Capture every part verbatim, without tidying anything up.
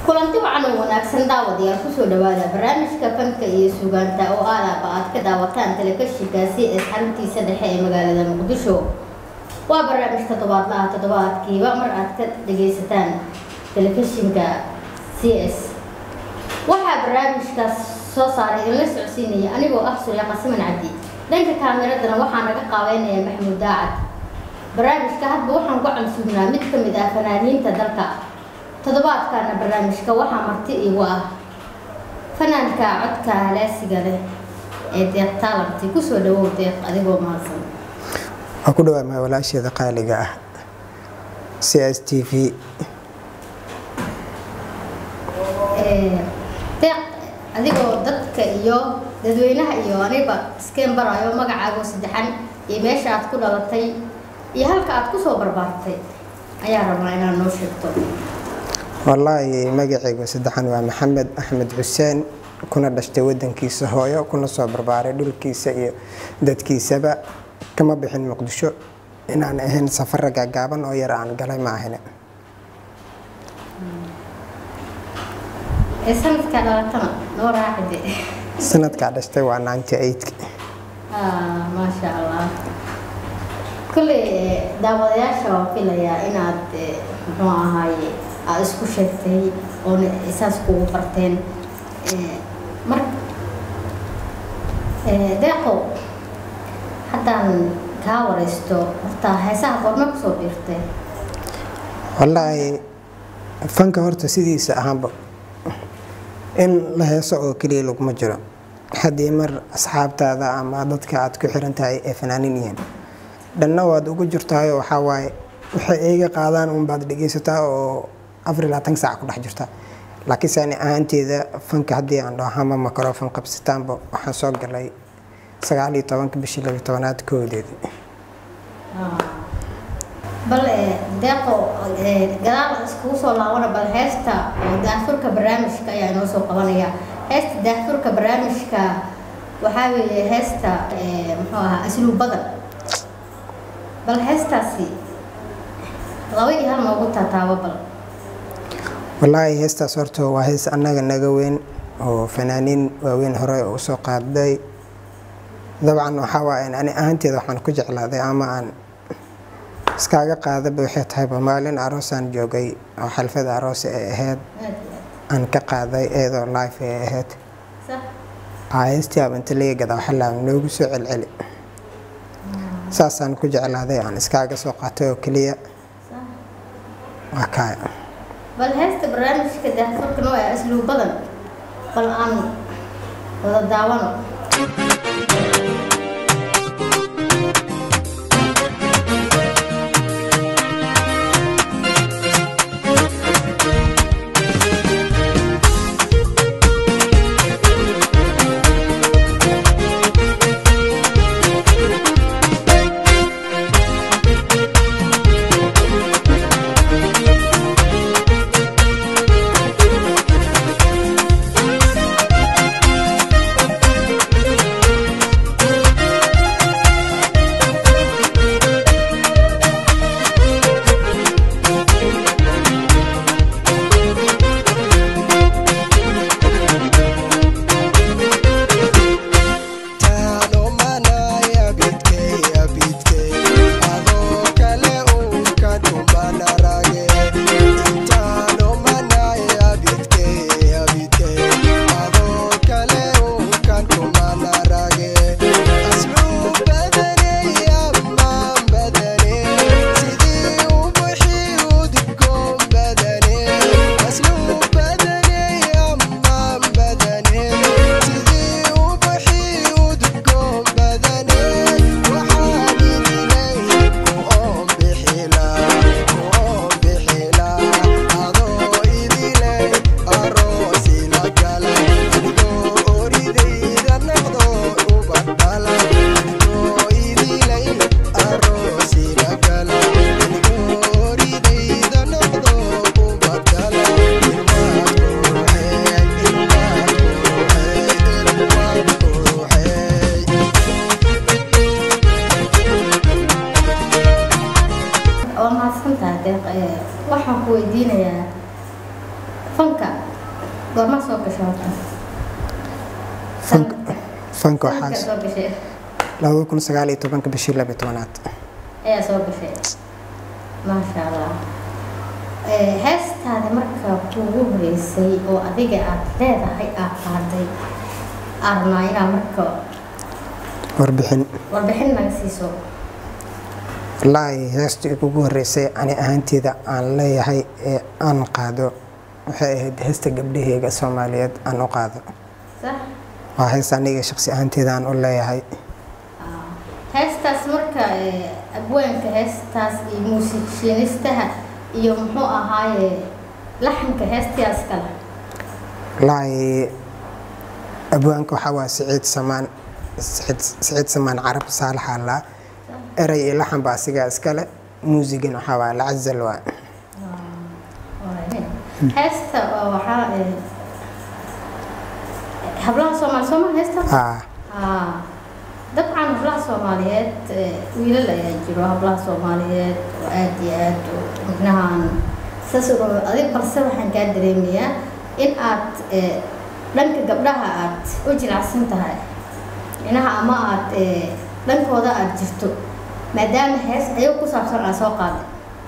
kulanti wacan oo wanaagsan daawadayaal ku soo dhawaada barnaamijka fanka iyo suugaanta oo aalaaba aad ka daawataan telefishinka C S xaruntiisa dhexe ee magaalada Muqdisho. waa barnaamij toddobaadlaha toddobaadkiiba mar aad ka dhageysataan telefishinka C S. waxaa barnaamijkaas soo saaray in la socodsiinaya anigoo ah Suuriya Qasiman Cabdi. dhanka kaameradana waxaa naga qaabeynaya Maxamuud Daacad. barnaamijka hadba waxaan ku cunsugnaa mid ka mid ah fanaaniinta dalka. toddobaadkana barnaamijka waxaa marti igu ah fanaanka codka halaasiga leh ee Deeq Taalanti. ku soo dhawow Deeq adigoo mahadsan. waxaan ku dhawaamahay walaasheeda qaaliga ah C S T V. Deeq adigoo dadka iyo dadweynaha iyo aniba iskeen barayo magacaaga saddexan iyo meesha aad ku dhalatay iyo halka aad ku soo barbaartay ayaa rabaa inaad noo sheegto. والله magacaygu saddexan waa Maxamed Axmed Xuseen, kuna dhashtay wadankiisa hooyo, kuna soo barbaaray dhulkiisa iyo dadkiisaba, kama bixin Muqdisho inaan ahayn safar gaaban oo yar aan galay ma ahayn. ee sanadka dhalatana noo raaxide. sanadka dhashtay waa ninety-eight. ah ma sha Allah. kulli daawadayaasha waa filayaa inaad muxuu ahaaye aad isku sheegtay oo isaas kugu barteen ee mar ee Deeqo haddaan ka wareysto horta heesaha qorma ku soo biirtay. wallahi fanka horta sidiisa ahaanba in la heeso oo kaliya laguma jiro. haddii mar asxaabtaada ama dadka aad ku xiran tahay ee fanaaniin yihiin dhanna waad ugu jirtaa waxaa waaye waxay iga qaadaan un baad dhageysataa oo afar iyo labaatan saac ku dhex jirta. laakiin saan ahaanteeda fanka haddii aan dhaho ama microphone qabsataanba waxaan soo galay sagaal iyo tobanka bishii laba iyo tobanaad koodeedii. bal Deeqo gadaal isku soo laabana bal heesta daafurka barnaamijka ayaa inoo soo qabanaya. heesta daafurka barnaamijka waxaa weeye heesta muxuu ahaa asluub badan. bal heestaasi laba iyo hal noogu taataabo bal. والله هستا صورته وهيس أنا جنجوين وفنانين وين هراء وسوق عدي طبعا وحوا إن أنا أنتي ذحنا كجع على ذي أما أن سكاجا قاعدة بوحيد هاي بمالين عروسان جوجي أو حلفة عروس هاد أن كقاعدة إذا لايف هاد صح عايزتي أبنت لي قد أحلى من نوجس العلي ساسان كجع على ذي أن سكاجا سوق عتو كلية صح وكاي bal heesta barnaamijka daafurka noo ee asluub badan bal aan wada daawano. fanka goorma soo gashay horta fanka fanka waxaa waxaa soo gashay laba kun sagaal iyo tobanka bishii laba iyo tobanaad ayaa soo gashay maasha allah ee heestaada marka kuugu horeysay oo adiga aad leedahay aad qaaday arnayna marka warbixin warbixin naga siiso wallaahi heestii ugu horeysay ani ahaanteeda aan leeyahay ee aan qaado waxay ahayd heesta gabdhahayga Soomaaliyeed aan u qaado sax waa hees aniga shakhsi ahaanteeda aan u leeyahay heestaas marka abwaanka heestaas iyo muusikiinistaha iyo muxuu ahaaye laxanka heestaas kale wallaahi abwaanka waxaa waa Siciid Samaan Siciid Samaan Carab Saalax Allah eray iyo laxan baa asiga iskale muusigan waxaa waa la cazal waa heesta waxaa hablaha Soomaali Soomaali heesta haa haa dabcan hablaha Soomaaliyeed wiilal ayaa jiro hablaha Soomaaliyeed oo aad iyo aad micnahan sasoo adig balse waxaan ka dareemayaa in aad dhanka gabdhaha aad u jilicsan tahay inaha ama aad dhankooda aad jirto maadaama hees ayagu ku saabsan aan soo qaaday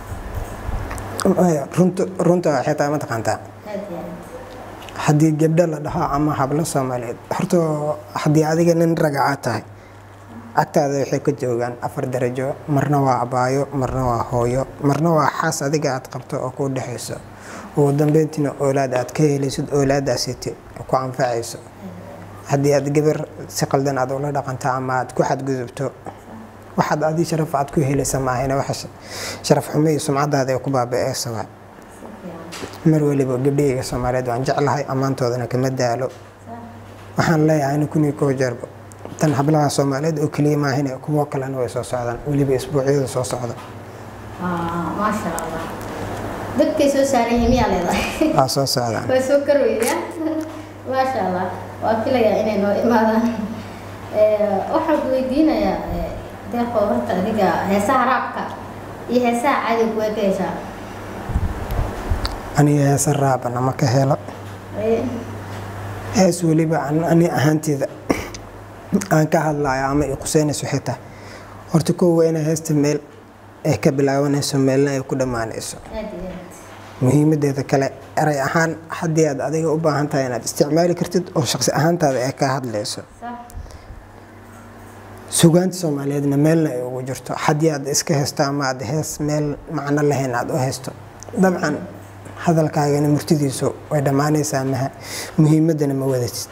runta runta xitaa ma taqaantaa haddii gabdha la dhaho ama hablo Soomaaliyeed horta haddii adiga nin ragaca tahay agtaada waxay ka joogaan afar darajo marna waa abaayo marna waa hooyo marna waa xaas adiga aad qabto oo ku dhaxayso ugu dambeyntiina oolaad aad ka helaysid oolaadaasiti ku anfacayso haddii aad gabar si qaldan aad ula dhaqanto ama aad ku xadgudubto waxaad adii sharaf aad ku helaysa maahayna waxa sharaf xumo iyo sumcadaada ku baaba'aysa mar waliba gabdhayga Soomaaliyeed waan jeclahay amaantoodana kama daalo waxaan leeyahay in kun iyo kow jeerba tan hablaha Soomaaliyeed oo kaliya maahayna kuwa kalena way soo socdaan waliba isbuucyada soo socda ah ma sha Allah dadkay soo saarayeen miyaa leedahay waa soo socdaan way soo karwaya ma sha Allah waa filayaa inay noo imaadaan ee waxaan ku weydiinayaa deeqo horta adiga heesaha raabka iyo heesaha caadiga way ka heshaa aniga heesa raabana ma ka helo hees waliba ani ahaanteeda aan ka hadlayo ama ay quseynayso xitaa horta koow waa inay heesta meel ay ka bilaabanayso meelna ay ku dhamaanayso muhiimadeeda kale eray ahaan haddii aad adiga u baahan tahay inaad isticmaali kartid oo shakhsi ahaantaada ay ka hadlayso suugaanta Soomaaliyeedna meelna ay ugu jirto haddii aad iska heesto ama aad hees meel macno lahayn aad u heesto dabcan hadalkaagana murtidiisu way dhamaanaysaa maha muhiimadana ma wadatid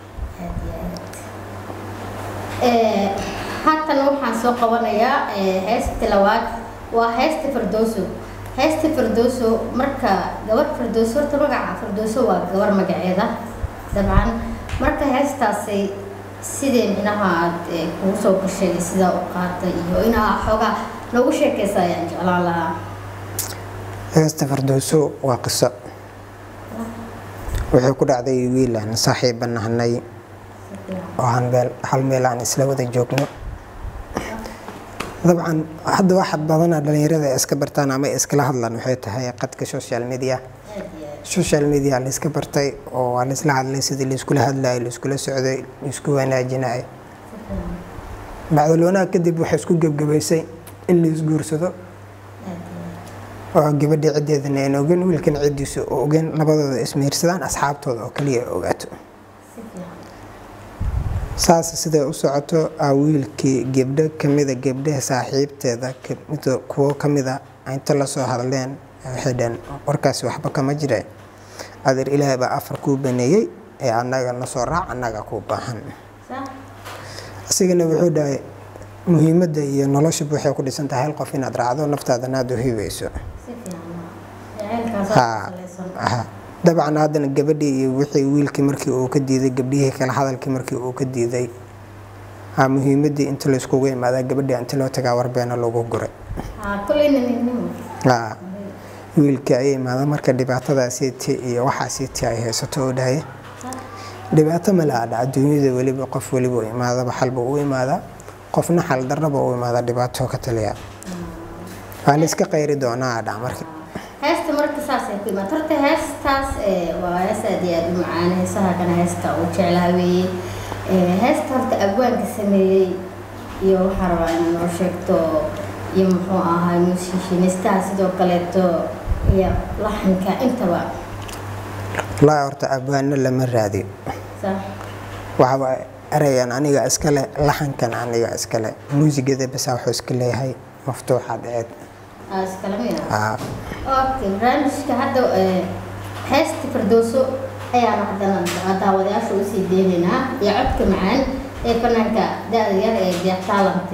ee haatan waxaan soo qabanayaa heesta labaad waa heesta Firdawso heesta Firdawso marka gabar Firdawso horta magaca Firdawso waa gabar magaceeda dabcan marka heestaasi sidee inaha aad ku soo gashay sida u qaatay iyo inaha xoga lagu sheekeysayaan jeclaan lahaa heesta Firdawso waa qiso waxay ku dhacday wiil aan saaxiiban nahnay oo aan beel hal meel aan isla wada joogno dabcan hadda waxa badan dhalinyarada iska bartaan ama iskala hadlaan waxay tahay qadka social media social media la iska bartay oo aan isla hadlay sidii la isku hadlaay la isku socday la isku wanaajinay bacdalwana kadib waxa isku gabgabaysay in la isguursado oo gabadha cideedana ay ogaan wiilkan cidiisu oo ogaan labadooda ismeersadaan asxaabtooda oo kaliya ogaato saas sida u socoto wiilkii gabdha kamida gabdhaha saaxiibteeda kamida kuwa kamida inta la soo hadleen waxaan warkaas waxba kama jireen adeer Ilaahay baa afar ku baneeyay ee anaga na soo raac anaga ku baahan asigana wuxuu dhahay muhiimadda iyo nolosha waxay ku dhisan tahay hal qof inaad raacdo naftaadana aad u hibayso ha dabcan hadana gabadhii iyo wixii wiilkii markii uu ka diiday gabdhihii kala hadalkii markii uu ka diiday ha muhiimadii inta la isku imaada gabadhii inta loo tagaa warbeena loogu guray ha kuleynina ha wiilkii ay imaada marka dhibaatadaasi iyo waxaasi ay haysato oo dhahay dhibaato ma laha adduunyada waliba qof waliba imaada xalba uu imaada qofna xal darraba uu imaada dhibaato ka taliya aan iska qayri doonaa dha markii هسه مركز ساسة كلمة ترت هستاس وهسه دي معانا هسه كان هسه وشعلهوي هسه ترت أبوان كسمي يو حروان وشكتو يمحو هاي موسيقى نستاس دو كلتو يا لحن كأنتوا لا أرت أبوان لما رادي صح وعوا أريان أنا أسكله لحن كان أنا أسكله موسيقى ذا بس أحس كله هاي مفتوحة بعد أسكلمي آه أوكي برامج كهذا حست فردوسو أيام هذا هذا وده شو سيديننا يعبك معن فنانك ده ير يحتالنتي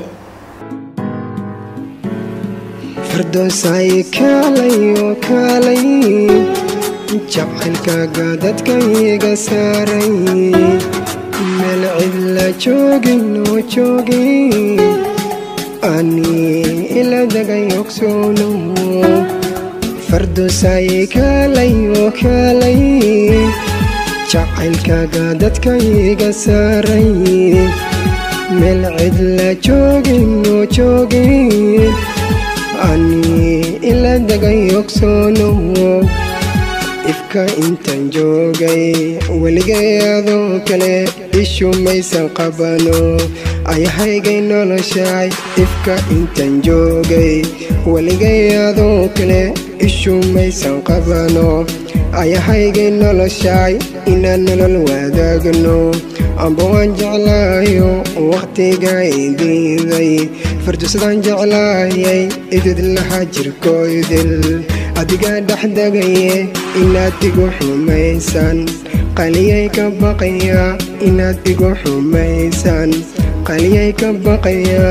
فردوساي كالي وكالي جعلك قادتك يقساري ملعب لا جوجين وجوجين أني إلى دقا يقسونو فردوساي كالي وكالي جعلك قادتك يقساري ملعب لا جوجين وجوجين أني إلى دقا يقسونو ifka intan joogay weligeedo kale ishu maysan qabano ayahaygay noloshay ifka intan joogay weligeedo kale ishu maysan qabano ayahaygay noloshay inaan nolol wadaagno amba waan jeclaayo waqtiga idiiday fardusadaan jeclaayay idid laha jirkoydil adiga dhaxdagaye inaad igu xumaysan qaliyay ka baqaya inaad igu xumaysan qaliyay ka baqaya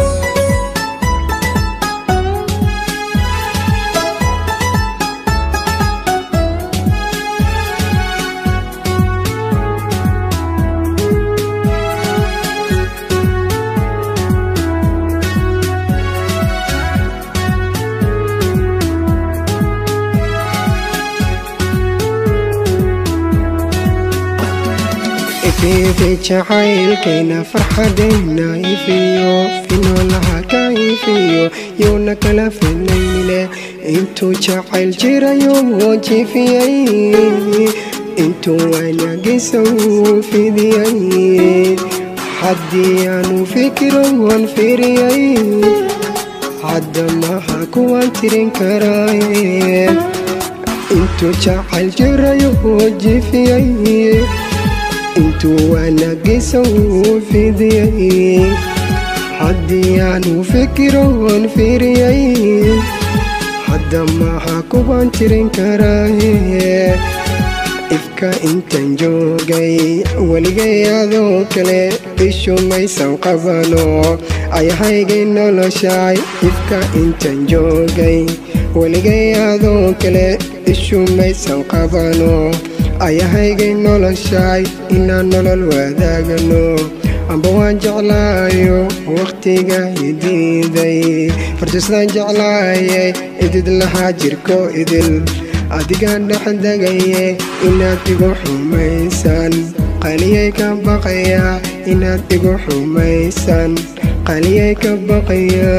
في جعيل كينا فرحدينا يفيو فينو لها كايفيو يونا كلا فينيلة انتو جعيل جيرا يوم وجي فيي انتو وانا قيسو في ديي حدي انو فكرو وانفيريي حد ما حكو وانترين كراي انتو جعيل جيرا يوم وجي فيي انتو وانا قيسو في ديي حدي انو فكرو وانفيريي حد ما حكو وانترين كراي ifka intan joogay weligeedo kale ishu maysan qabano ayahaygay noloshay ifka intan joogay weligeedo kale ishu maysan qabano ayahaygay noloshay inaan nolol wadaagno amba waan jeclaayo waqtiga idiiday fardusadaan jeclaayay idid lahaa jirko idil adigaan dhaxdagaye inaad igu xumaysan qaliyay ka baqaya inaad igu xumaysan qaliyay ka baqaya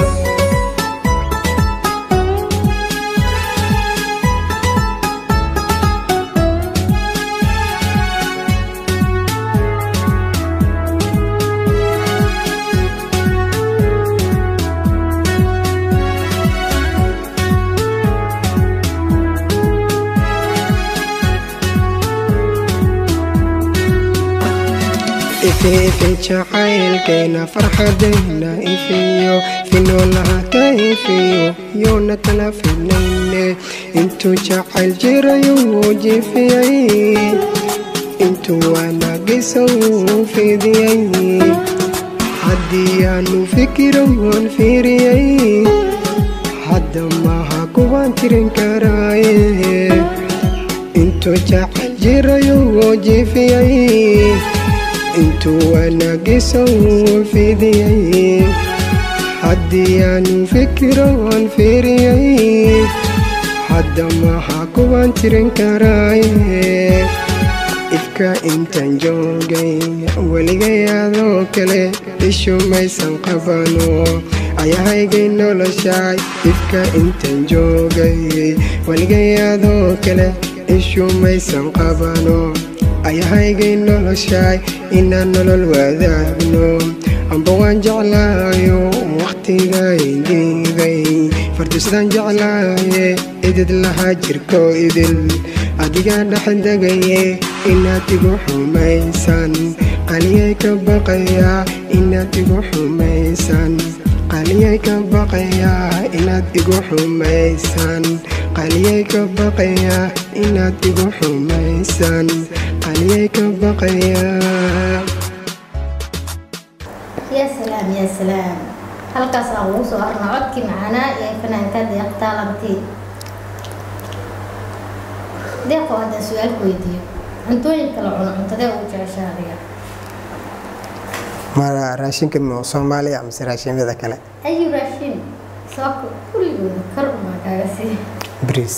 في جعيل كينا فرحدينا يفيو فينو لها كيفيو يونا كلا فينيني انتو جعيل جيرا يوجي فيي انتو وانا قيسو في ديي حدي انو فكرو وانفيريي حد ما حكو وانترين كراي انتو جعيل جيرا يوجي فيي انتو وانا قيسو في ديي حدي انو فكرو وانفيريي حد ما حكو وانترين كراي ifka intaan joogay weligay adoo kale ishu maysan qabano ayahaygay noloshaay ifka intaan joogay weligay adoo kale ishu maysan qabano ayahaygay noloshaay inaan nolol wadaagno amba waan jeclaayo waqtigaydiiday fardusidaan jeclaaye idid lahaa jirko idil adigaa dhexdegaye inaad igu xumaysan qaliyay ka baqayaa inaad igu xumaysan qaliyay ka baqayaa inaad igu xumaysan qaliyay ka baqayaa inaad igu xumaysan qaliyay ka baqayaa. يا سلام يا سلام halkaas aan ugu soo arna codkii macanaa ee fanaanka Deeq Taalanti. Deeq hadda su'aal ku weydiiyo cuntooyinka la cuno cuntadee ugu jeceshahay adiga? ma raashinka ma Soomaaliya ama raashinada kale ay raashin soo kulligood kar uma kaaga sii bris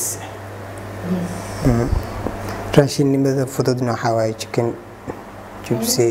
raashinnimada fududna waxa waaye chicken jibsi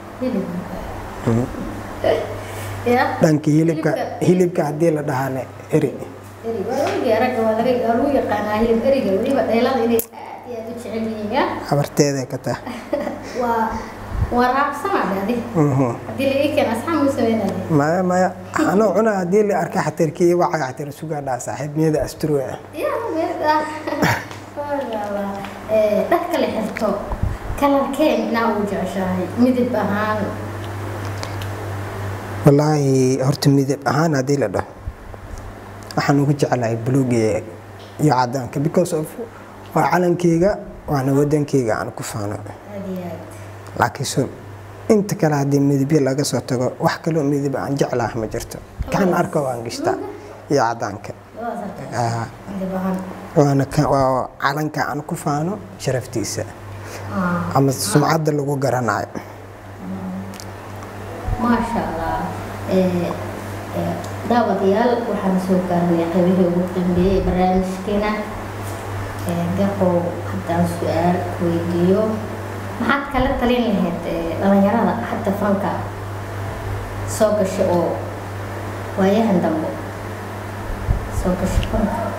dhanka hilibka hilibka haddii la dhahane eri eri waa ogeey ragga waa laga lagu yaqaanaa hilib eriga weliba dheelada inay aad iyo aad u jecel yihiin ya habarteeda ka taa waa waa raabsanaa adi haddii la ii keena asxaab u sameynaya maya maya anoo cuna haddii la arka xatirkii waa cagaxtir sugaa dhaa saaxiibniyada astruwa ya meeda wala ee dadka la xirto kalarkeen inaa ugu jeceshahay midab ahaan wallaahi horta midab ahaan haddii la dhaho waxaan ugu jecelahay buluug iyo cadaanka because of waa calankeyga waana wadankeyga aan ku faano laakiin so inta kale haddii midabyo laga soo tago wax kaloo midab aan jeclahay ma jirto kan arko waan gishtaa iyo cadaanka waana waa calanka aan ku faano sharaftiisa ama sumcadda lagu garanayo. ما شاء الله داوديال وحنا سوق قالوا قبله وقتن بي برامج كنا دقوا حتى سؤال ويديو ما حد كلا تلين لهاد لما يرى حتى فانكا سوق الشقو ويا هندمو سوق الشقو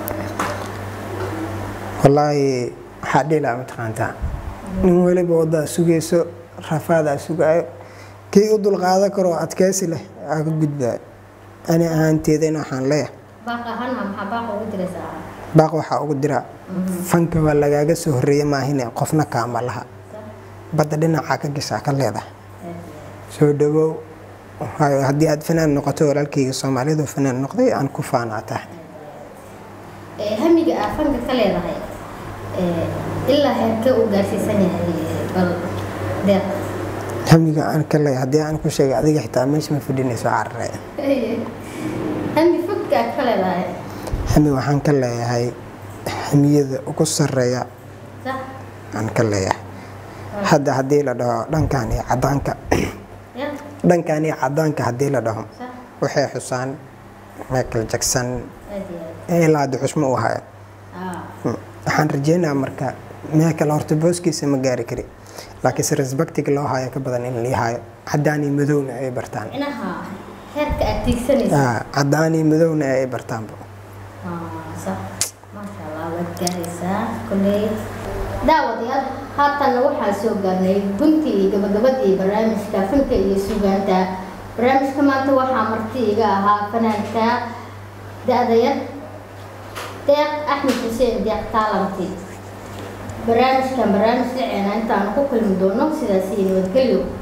والله حد لا متقانتا نقول بوضع سوقيسو رفادا سوقايو kii u dulqaadan karo adkaysi leh aa gudbaa ani ahaanteedana waxaan leeyahay baaq ahaan ma baaq ugu diraysaa baaq waxa ugu dira fanka waa lagaaga soo horeeyay maahine qofna kaama laha badda dhinaca ka gashaa ka leedahay soo dhawow haddii aad fanaan noqoto walaalkayga Soomaalidu fanaan noqday aan ku faanaata ee hamiga ah fanka ka leedahay ee ilaa heerka uu gaarsiisan yahay bal deeq hamiga aan ka leeyahay haddii aan ku sheegay adiga xitaa meesha ma fadhinayso carre hami fogka ka leedahay hami waxaan ka leeyahay hamiyada ugu sareeya aan ka leeyahay hadda haddii la dhaho dhankan iyo cadaanka dhankan iyo cadaanka haddii la dhaho waxay xusaan Michael Jackson ee la dad xusmo u haya waxaan rajeynayaa marka Michael horta booskiisa ma gaari kari laakiin si respectiga loo hayo ka badan in la hayo cadaani madowna ay bartaan inaha heerka atigsanaysa ah cadaani madowna ay bartaan ah sax ma sha Allah wad gaaraysaa kulay daawadayaal haatan waxaan soo gaarnay guntii gabagabadii barnaamijka fanka iyo suugaanta barnaamijka maanta waxaa marti iga ahaa fanaanka daadayar Deeq Axmed Xuseen Deeq Taalanti برامج كان برامج لعنا أنت عن حقوق المدونة سياسيين وتقلوا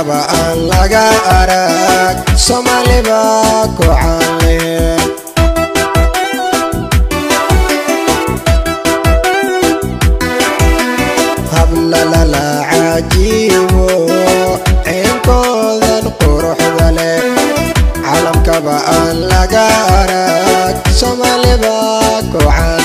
kaba aan laga arag Soomaali baa ku caan habla la cajiibo cinkoodan quruxda leh calamkaba aan laga arag Soomaali baa ku caan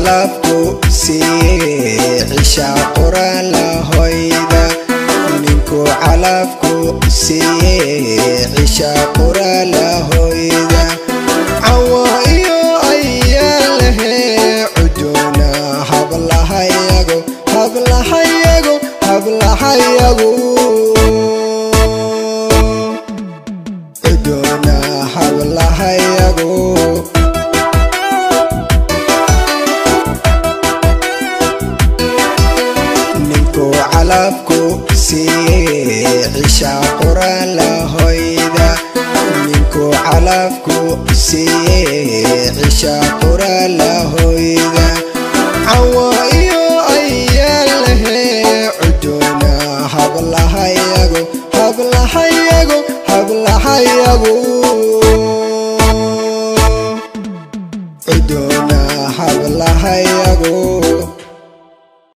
calafku siiyey cisha quraan la hoyda ninku calafku siiyey cisha quraan la hoyda cawa iyo ayaa lehe cuduna hablahayago hablahayago hablahayago cuduna hablahayago calafku siiyey cisha quraan la hoyda ninku calafku siiyey cisha quraan la hoyda cawa iyo ayaa lehe cuduna hablahayago hablahayago hablahayago cuduna hablahayago